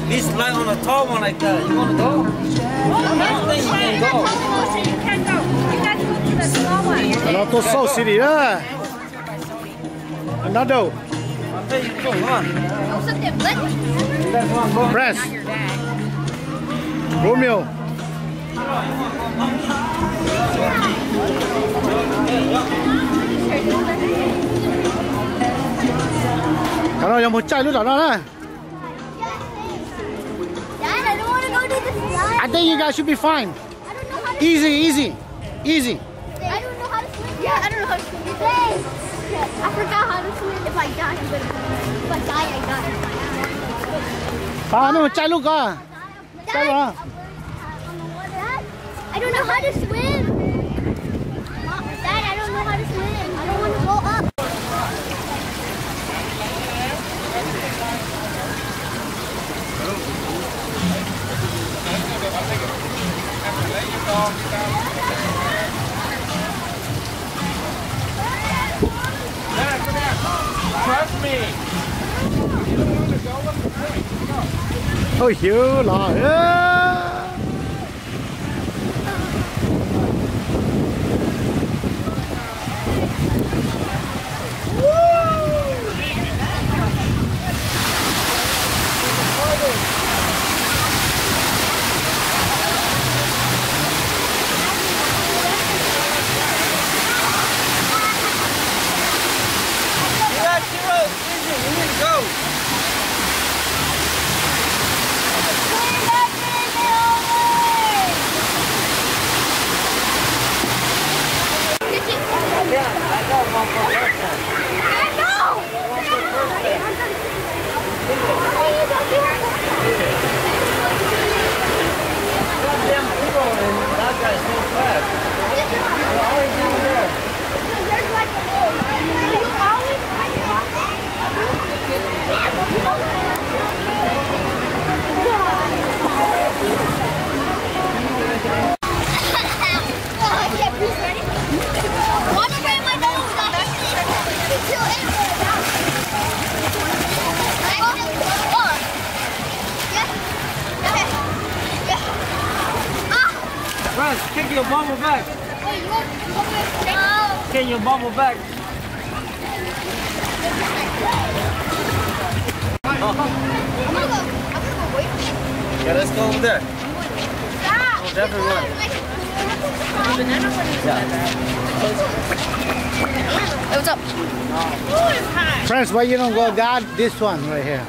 He's like on a tall one like that. You want to go? I don't think you can go. You can't go. You got to go to the small one. Nó tốt sâu xí đi đó. Nó đâu? I'll tell you to go. Come on. Press. Romeo. Cái đó một chai nước đó nè. I think you guys should be fine. Easy, easy, easy. I don't know how to swim. Yeah, I don't know how to swim. I forgot how to swim. If I die, I'm gonna. If I die, I die. Nó một chai nước à? Chai đó. I don't know how to swim. Dad, I don't know how to swim. I don't want to go up. Trust me. Ôi hiếu là. Kick your bubble back. Kick your bubble back. Yeah, let's go over there. Oh, definitely run. Hey, what's up? Friends, why you don't go that? This one right here.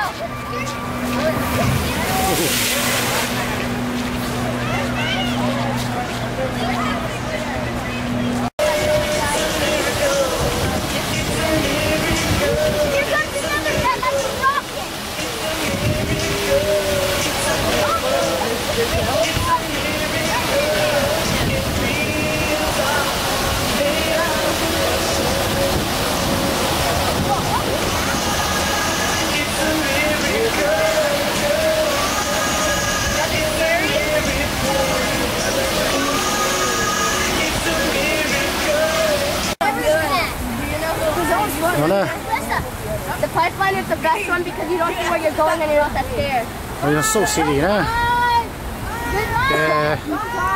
The pipeline is the best one because you don't see where you're going and you're not that scared. Oh, you're so silly, huh? Yeah.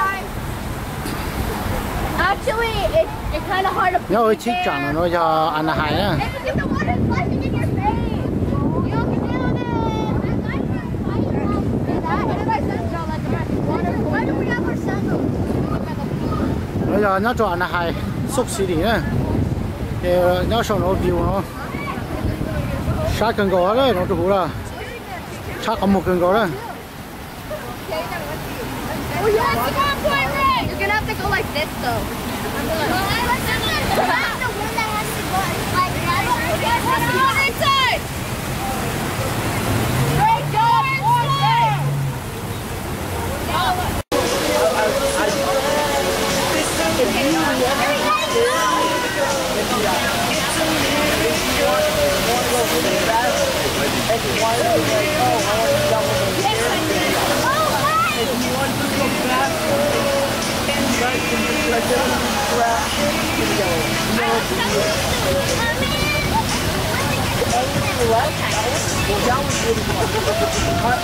Actually, it's kind of hard to. No, it's cheap, John. No, you're on the high, huh? It's because the water is flashing in your face. You don't get down there. Why do we have our sandals? Bây giờ nó chọn là hài xúc xí đi nữa thì nó xong nó view nó sát cần gõ đấy nó đủ là sát có một cần gõ đấy. You're gonna have to go like this though.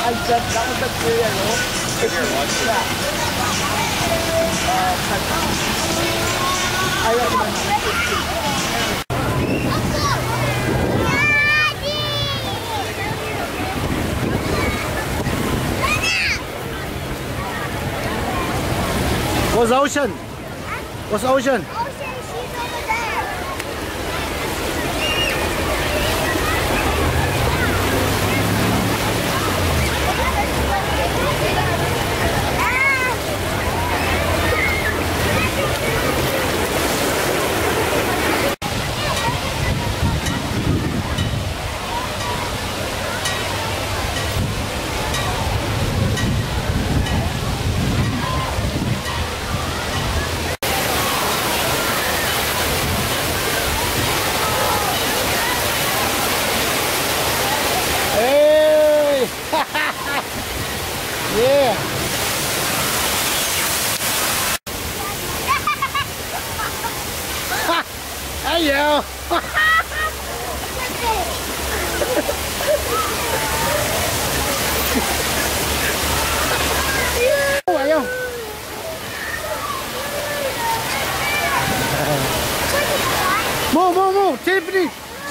that was the theory I know. Here, watch this. I recommend. What's Ocean? What's Ocean? Ocean, she's over there. Hey! Yeah! Hey yo! Vậy không? Move, Tiffany!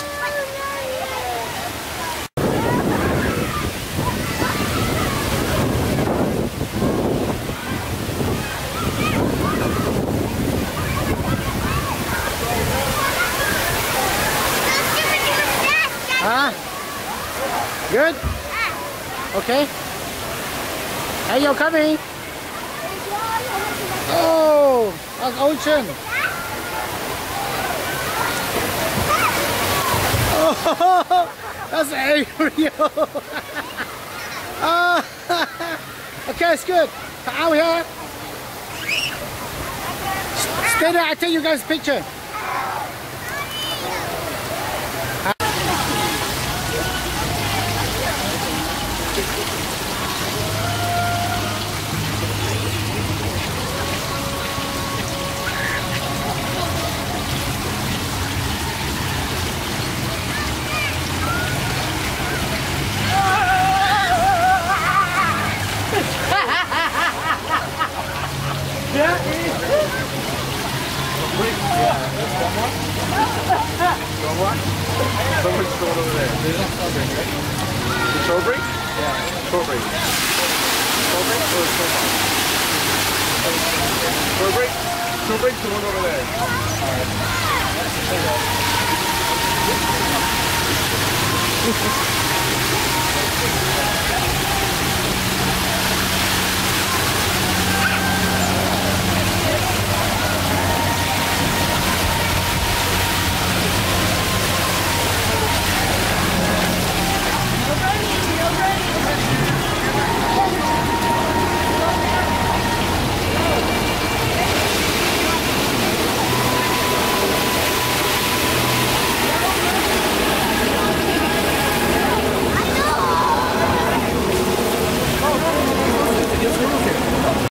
Huh? Good? Okay. Hey, you're coming. Oh, that's Ocean. Oh, that's Ariel. Oh, okay, it's good. Out here. Stay there, I take you guys a picture. Someone's going over there. There's no toe brake, right? The toe brake? Yeah. Toe brake. Toe brake or toe bar? Toe brake? Toe brake's the one over there. Alright.